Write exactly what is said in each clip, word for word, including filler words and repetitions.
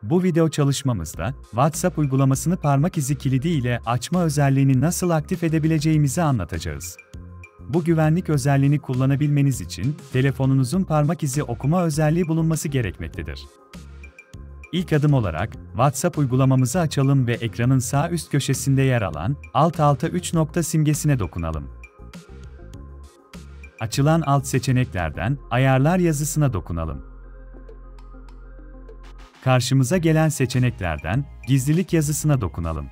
Bu video çalışmamızda, WhatsApp uygulamasını parmak izi kilidi ile açma özelliğini nasıl aktif edebileceğimizi anlatacağız. Bu güvenlik özelliğini kullanabilmeniz için, telefonunuzun parmak izi okuma özelliği bulunması gerekmektedir. İlk adım olarak, WhatsApp uygulamamızı açalım ve ekranın sağ üst köşesinde yer alan, alt alta üç nokta simgesine dokunalım. Açılan alt seçeneklerden, Ayarlar yazısına dokunalım. Karşımıza gelen seçeneklerden, Gizlilik yazısına dokunalım.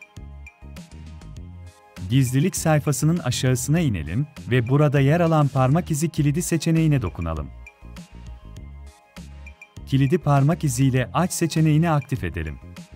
Gizlilik sayfasının aşağısına inelim ve burada yer alan parmak izi kilidi seçeneğine dokunalım. Kilidi parmak iziyle aç seçeneğini aktif edelim.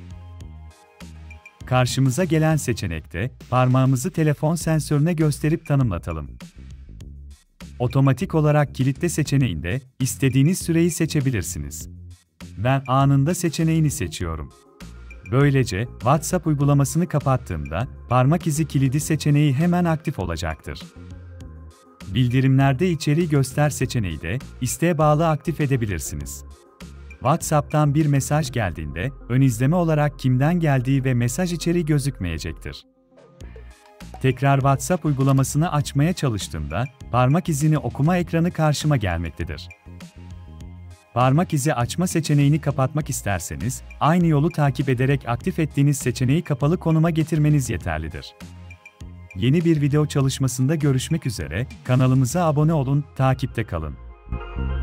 Karşımıza gelen seçenekte, parmağımızı telefon sensörüne gösterip tanımlatalım. Otomatik olarak kilitle seçeneğinde, istediğiniz süreyi seçebilirsiniz. Ben anında seçeneğini seçiyorum. Böylece, WhatsApp uygulamasını kapattığımda, parmak izi kilidi seçeneği hemen aktif olacaktır. Bildirimlerde içeriği göster seçeneği de, isteğe bağlı aktif edebilirsiniz. WhatsApp'tan bir mesaj geldiğinde, ön izleme olarak kimden geldiği ve mesaj içeriği gözükmeyecektir. Tekrar WhatsApp uygulamasını açmaya çalıştığımda, parmak izini okuma ekranı karşıma gelmektedir. Parmak izi açma seçeneğini kapatmak isterseniz, aynı yolu takip ederek aktif ettiğiniz seçeneği kapalı konuma getirmeniz yeterlidir. Yeni bir video çalışmasında görüşmek üzere, kanalımıza abone olun, takipte kalın.